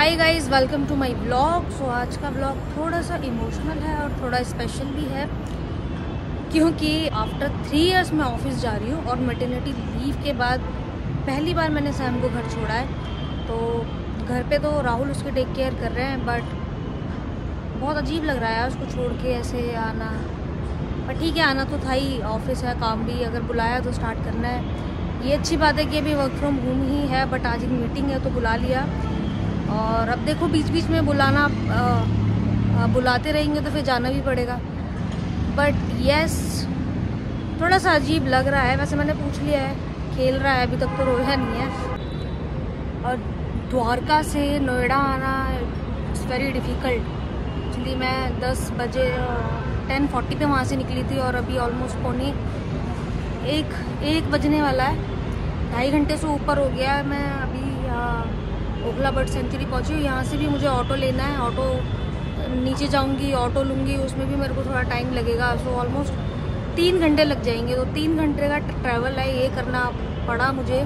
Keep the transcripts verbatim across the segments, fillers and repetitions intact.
Hi guys, welcome to my blog. So आज का blog थोड़ा सा इमोशनल है और थोड़ा स्पेशल भी है, क्योंकि आफ्टर थ्री इयर्स मैं ऑफिस जा रही हूँ और मैटरनिटी लीव के बाद पहली बार मैंने सैम को घर छोड़ा है। तो घर पे तो राहुल उसके टेक केयर कर रहे हैं, बट बहुत अजीब लग रहा है उसको छोड़ के ऐसे आना। पर ठीक है, आना तो था ही, ऑफिस है, काम भी अगर बुलाया तो स्टार्ट करना है। ये अच्छी बात है कि अभी वर्क फ्रॉम होम ही है, बट आज एक मीटिंग है तो बुला लिया। और अब देखो बीच बीच में बुलाना आ, आ, बुलाते रहेंगे तो फिर जाना भी पड़ेगा। बट यस, थोड़ा सा अजीब लग रहा है। वैसे मैंने पूछ लिया है, खेल रहा है, अभी तक तो रोया नहीं है। और द्वारका से नोएडा आना इट्स वेरी डिफ़िकल्ट। एक्चुअली मैं दस बजे टेन फोर्टी पे वहाँ से निकली थी और अभी ऑलमोस्ट पौने एक एक बजने वाला है। ढाई घंटे से ऊपर हो गया है। मैं अभी ओखला बर्ड सेंचुरी पहुंची हूँ। यहाँ से भी मुझे ऑटो लेना है, ऑटो नीचे जाऊंगी, ऑटो लूँगी, उसमें भी मेरे को थोड़ा टाइम लगेगा। सो ऑलमोस्ट तीन घंटे लग जाएंगे। तो तीन घंटे का ट्रैवल है, ये करना पड़ा मुझे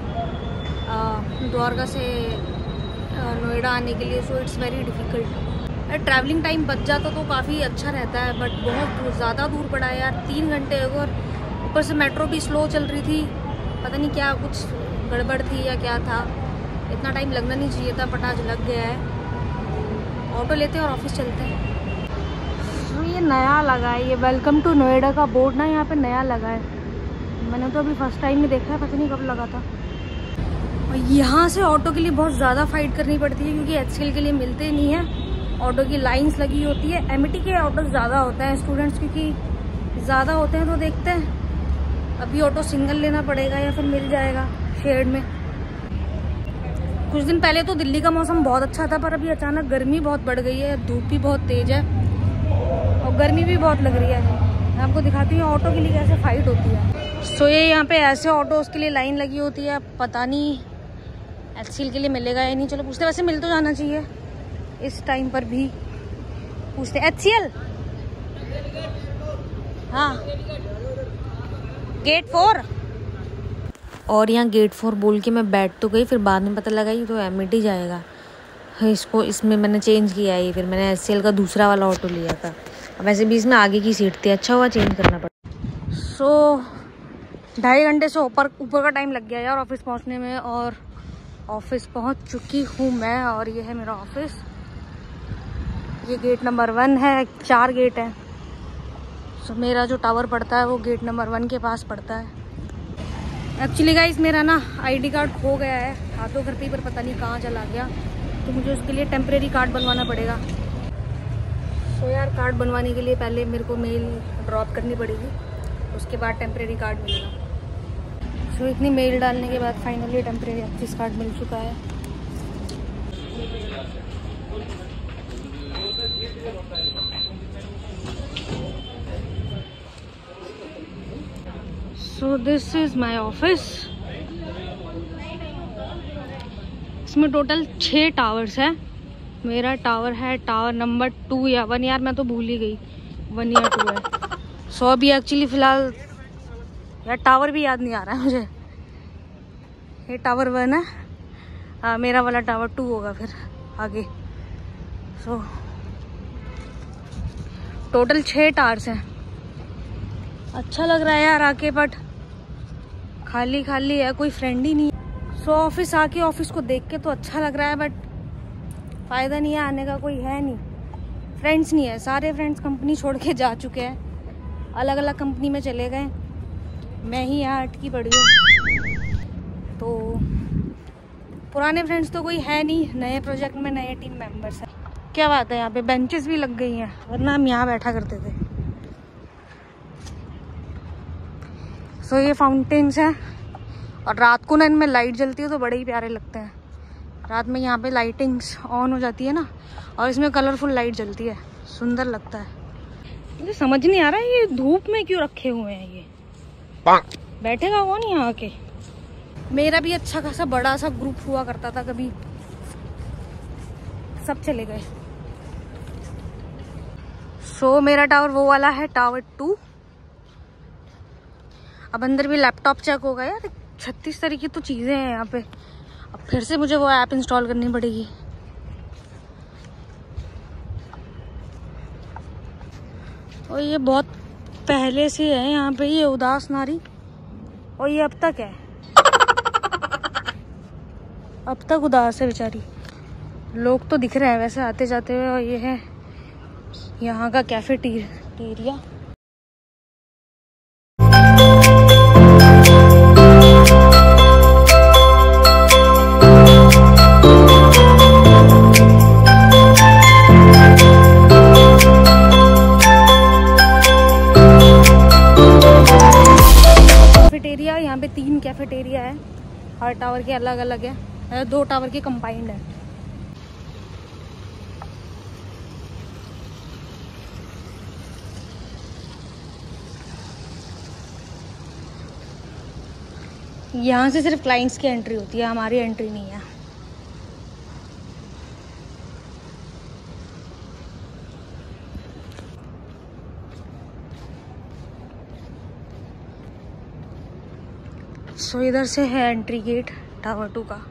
द्वारका से नोएडा आने के लिए। So it's very difficult. Travelling time बच जाता तो काफ़ी अच्छा रहता है, बट बहुत ज़्यादा दूर पड़ा है यार, तीन घंटे। और ऊपर से मेट्रो भी स्लो चल रही थी, पता नहीं क्या कुछ गड़बड़ थी या क्या था। इतना टाइम लगना नहीं चाहिए था, बट आज लग गया है। ऑटो लेते हैं और ऑफिस चलते हैं। तो ये नया लगा है, ये वेलकम टू नोएडा का बोर्ड ना यहाँ पे नया लगा है। मैंने तो अभी फर्स्ट टाइम में देखा है, पता नहीं कब लगा था। और यहाँ से ऑटो के लिए बहुत ज़्यादा फाइट करनी पड़ती है, क्योंकि एच सी एल के लिए मिलते नहीं हैं। ऑटो की लाइन्स लगी होती है। एम टी के ऑटो ज़्यादा होते हैं, स्टूडेंट्स क्योंकि ज़्यादा होते हैं तो देखते हैं। अभी ऑटो सिंगल लेना पड़ेगा या फिर मिल जाएगा शेयर्ड में। कुछ दिन पहले तो दिल्ली का मौसम बहुत अच्छा था, पर अभी अचानक गर्मी बहुत बढ़ गई है, धूप भी बहुत तेज है और गर्मी भी बहुत लग रही है। मैं आपको दिखाती हूँ ऑटो के लिए कैसे फाइट होती है। सो ये यहाँ पे ऐसे ऑटो उसके लिए लाइन लगी होती है। पता नहीं एच सी एल के लिए मिलेगा या नहीं, चलो पूछते। वैसे मिल तो जाना चाहिए इस टाइम पर भी। पूछते एच सी एल, हाँ गेट फोर। और यहाँ गेट फोर बोल के मैं बैठ तो गई, फिर बाद में पता लगा ये तो एम ई टी जाएगा। इसको इसमें मैंने चेंज किया है, फिर मैंने एच सी एल का दूसरा वाला ऑटो लिया था। अब वैसे भी इसमें आगे की सीट थी, अच्छा हुआ चेंज करना पड़ा। सो ढाई घंटे से ऊपर ऊपर का टाइम लग गया यार ऑफिस पहुँचने में। और ऑफिस पहुँच चुकी हूँ मैं, और ये है मेरा ऑफिस। ये गेट नंबर वन है, चार गेट है। सो मेरा जो टावर पड़ता है वो गेट नंबर वन के पास पड़ता है। एक्चुअली गाइस मेरा ना आईडी कार्ड खो गया है, हाथों घर पे, पर पता नहीं कहाँ चला गया। तो मुझे उसके लिए टेम्परेरी कार्ड बनवाना पड़ेगा। तो यार कार्ड बनवाने के लिए पहले मेरे को मेल ड्रॉप करनी पड़ेगी, उसके बाद टेम्परेरी कार्ड मिलेगा। सो इतनी मेल डालने के बाद फाइनली टेम्परेरी ऑफिस कार्ड मिल चुका है। So this is my office. इसमें टोटल छः टावर्स हैं। मेरा टावर है टावर नंबर टू या वन, यार मैं तो भूल ही गई, वन या टू है। सो अभी एक्चुअली फ़िलहाल यार टावर भी याद नहीं आ रहा है मुझे। ये टावर वन है, आ, मेरा वाला टावर टू होगा फिर आगे। सो टोटल छः टावर्स हैं। अच्छा लग रहा है यार आके, बट खाली खाली है, कोई फ्रेंड ही नहीं। सो so, ऑफिस आके ऑफिस को देख के तो अच्छा लग रहा है, बट फ़ायदा नहीं है आने का, कोई है नहीं, फ्रेंड्स नहीं है। सारे फ्रेंड्स कंपनी छोड़ के जा चुके हैं, अलग अलग कंपनी में चले गए। मैं ही यहाँ अटकी पड़ी हूँ। तो पुराने फ्रेंड्स तो कोई है नहीं, नए प्रोजेक्ट में नए टीम मेंबर्स हैं। क्या बात है, यहाँ पे बेंचेस भी लग गई हैं, वरना हम यहाँ बैठा करते थे। सो ये फाउंटेन्स हैं, और रात को ना इनमें लाइट जलती है तो बड़े ही प्यारे लगते हैं। रात में यहाँ पे लाइटिंग्स ऑन हो जाती है ना, और इसमें कलरफुल लाइट जलती है, सुंदर लगता है। मुझे समझ नहीं आ रहा है ये धूप में क्यों रखे हुए हैं। ये बैठेगा कौन यहाँ आके। मेरा भी अच्छा खासा बड़ा सा ग्रुप हुआ करता था कभी, सब चले गए। सो मेरा टावर वो वाला है, टावर टू। अब अंदर भी लैपटॉप चेक होगा यार, छत्तीस तरह की तो चीज़ें हैं यहाँ पे। अब फिर से मुझे वो ऐप इंस्टॉल करनी पड़ेगी। और ये बहुत पहले से है यहाँ पे ये उदास नारी, और ये अब तक है, अब तक उदास है बेचारी। लोग तो दिख रहे हैं वैसे आते जाते हुए। और ये है यहाँ का कैफेटेरिया। कैफेटेरिया, यहाँ पे तीन कैफेटेरिया है, हर टावर के अलग अलग है, दो टावर के कंबाइंड है। यहाँ से सिर्फ क्लाइंट्स की एंट्री होती है, हमारी एंट्री नहीं है। सो इधर से है एंट्री गेट टावर टू का।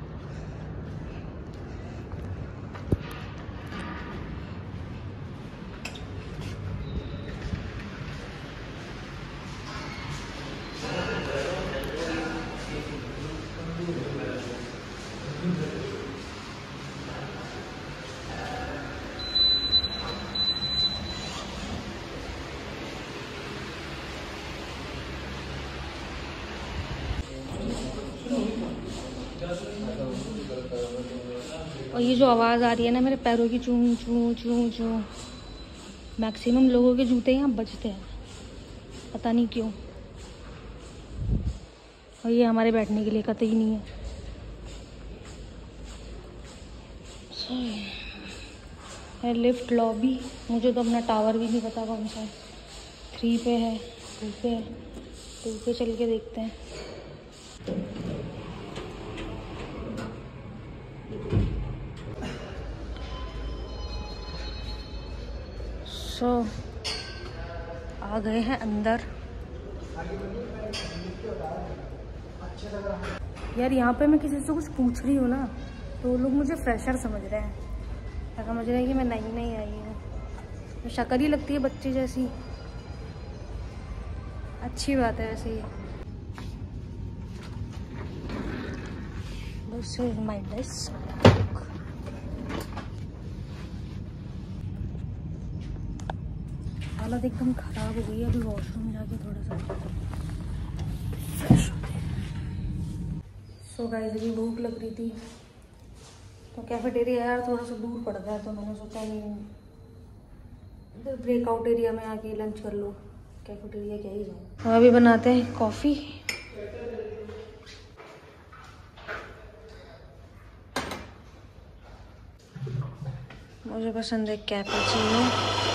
और ये जो आवाज़ आ रही है ना मेरे पैरों की, चूं चूं चूं चूं, मैक्सिमम लोगों के जूते यहाँ बजते हैं, पता नहीं क्यों। और ये हमारे बैठने के लिए कतई नहीं है। है लिफ्ट लॉबी। मुझे तो अपना टावर भी नहीं पता कौन सा है, थ्री पे है, टू पे है, टू पे चल के देखते हैं। सो आ गए हैं अंदर। यार यहाँ पे मैं किसी से कुछ पूछ रही हूँ ना तो वो लोग मुझे फ्रेशर समझ रहे हैं, ऐसा समझ रहे हैं कि मैं नई नई आई हूँ। शक्ल ही लगती है बच्चे जैसी, अच्छी बात है वैसे ही। This is my desk. हालत एकदम खराब हो गई है, अभी वॉशरूम जाके थोड़ा सा फ्रेश होते हैं। सो गाइस अभी भूख लग रही थी तो कैफेटेरिया यार थोड़ा सा दूर पड़ता है, तो मैंने सोचा कि इधर ब्रेकआउट एरिया में आके लंच कर लो, कैफेटेरिया क्या ही जाऊँ। तो अभी बनाते हैं कॉफ़ी। मुझे पसंद है कैपुचिनो।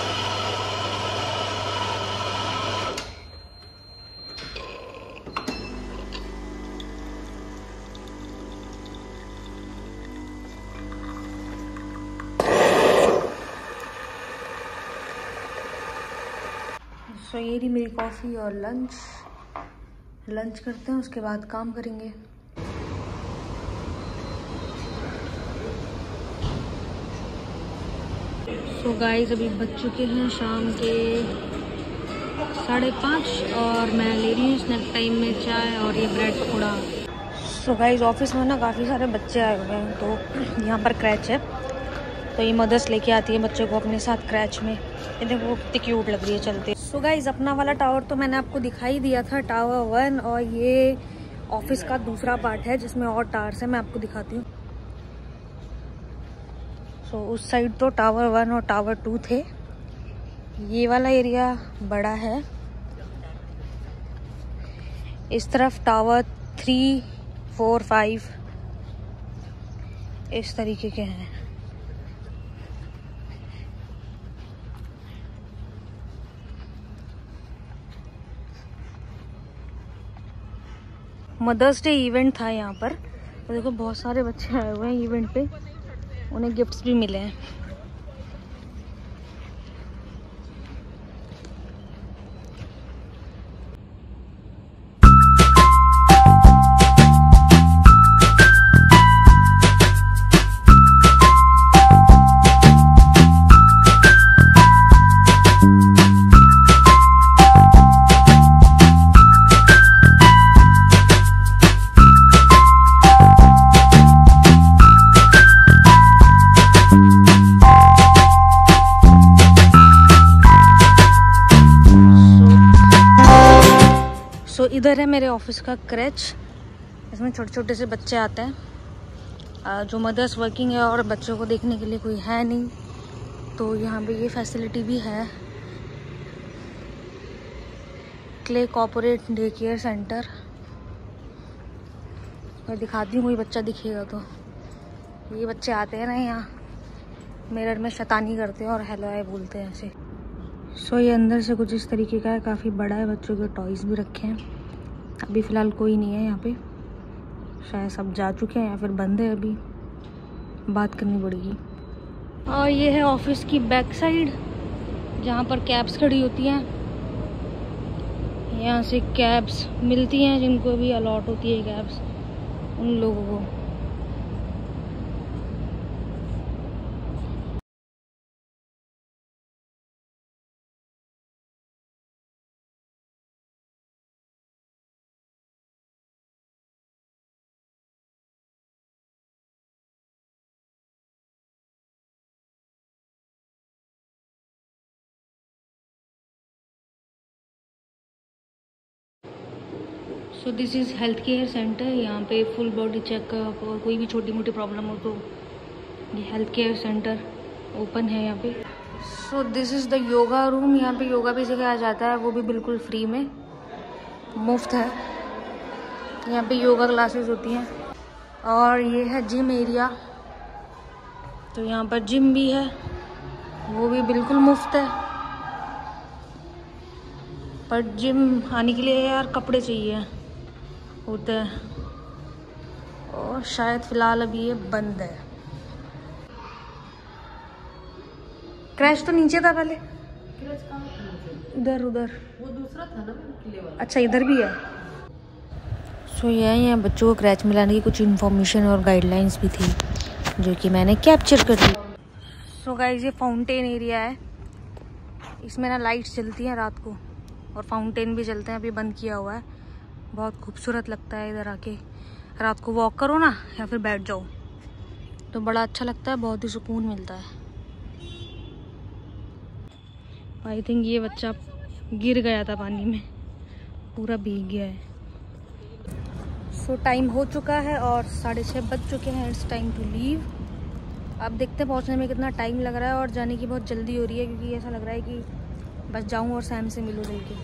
सो ये रही मेरी कॉफ़ी और लंच। लंच करते हैं, उसके बाद काम करेंगे। सो गाइस अभी बज चुके हैं शाम के साढ़े पाँच और मैं ले रही हूँ स्नैक टाइम में चाय और ये bread pakora. So guys office में ना काफ़ी सारे बच्चे आए हुए हैं, तो यहाँ पर क्रैच है, तो ये मदर्स लेके आती है बच्चे को अपने साथ क्रैच में। ये देखो कितनी क्यूट लग रही है चलते। सो गाइस अपना वाला टावर तो मैंने आपको दिखाई दिया था, टावर वन, और ये ऑफिस का दूसरा पार्ट है जिसमें और टावर्स है, मैं आपको दिखाती हूँ। सो so, उस साइड तो टावर वन और टावर टू थे, ये वाला एरिया बड़ा है। इस तरफ टावर थ्री फोर फाइव इस तरीके के हैं। मदर्स डे इवेंट था यहाँ पर, तो देखो बहुत सारे बच्चे आए हुए हैं इवेंट पे, उन्हें गिफ्ट्स भी मिले हैं। so, इधर है मेरे ऑफिस का क्रैच। इसमें छोटे छोटे से बच्चे आते हैं जो मदर्स वर्किंग है और बच्चों को देखने के लिए कोई है नहीं, तो यहाँ पे ये फैसिलिटी भी है। Klay corporate day care centre. मैं दिखाती हूँ, कोई बच्चा दिखेगा तो। ये बच्चे आते हैं ना यहाँ, मिरर में शैतानी करते हैं और हेलो हाय बोलते हैं ऐसे। सो so, ये अंदर से कुछ इस तरीके का है, काफ़ी बड़ा है। बच्चों के टॉयज़ भी रखे हैं। अभी फ़िलहाल कोई नहीं है यहाँ पे, शायद सब जा चुके हैं या फिर बंद है, अभी बात करनी पड़ेगी। और ये है ऑफिस की बैक साइड, जहाँ पर कैब्स खड़ी होती हैं। यहाँ से कैब्स मिलती हैं, जिनको भी अलॉट होती है कैब्स, उन लोगों को। So this is health care centre. यहाँ पे फुल बॉडी चेकअप और कोई भी छोटी मोटी प्रॉब्लम हो तो ये हेल्थ केयर सेंटर ओपन है यहाँ पे। So this is the yoga room. यहाँ पे योगा भी सिखाया जाता है, वो भी बिल्कुल फ्री में, मुफ्त है। यहाँ पे योगा क्लासेस होती हैं। और ये है जिम एरिया, तो यहाँ पर जिम भी है, वो भी बिल्कुल मुफ्त है। पर जिम आने के लिए यार कपड़े चाहिए होते हैं, और शायद फ़िलहाल अभी ये बंद है। क्रैश तो नीचे था पहले, उधर उधर वो दूसरा था ना किले वाला। अच्छा इधर भी है। सो ये यहाँ बच्चों को क्रैच मिलाने की कुछ इन्फॉर्मेशन और गाइडलाइंस भी थी, जो कि मैंने कैप्चर कर ली। सो गाइस, ये फाउंटेन एरिया है। इसमें ना लाइट्स जलती हैं रात को, और फाउंटेन भी चलते हैं। अभी बंद किया हुआ है। बहुत खूबसूरत लगता है इधर आके। रात को वॉक करो ना या फिर बैठ जाओ तो बड़ा अच्छा लगता है, बहुत ही सुकून मिलता है। आई थिंक ये बच्चा गिर गया था पानी में, पूरा भीग गया है। सो so, टाइम हो चुका है और साढ़े छः बज चुके हैं। It's time to leave. अब देखते हैं पहुंचने में कितना टाइम लग रहा है, और जाने की बहुत जल्दी हो रही है, क्योंकि ऐसा लग रहा है कि बस जाऊं और सैम से मिलूं जाके।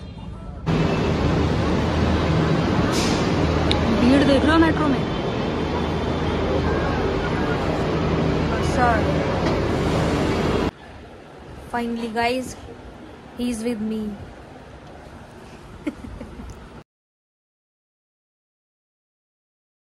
भीड़ देख रहे हो मेट्रो में। Finally guys, he is with me.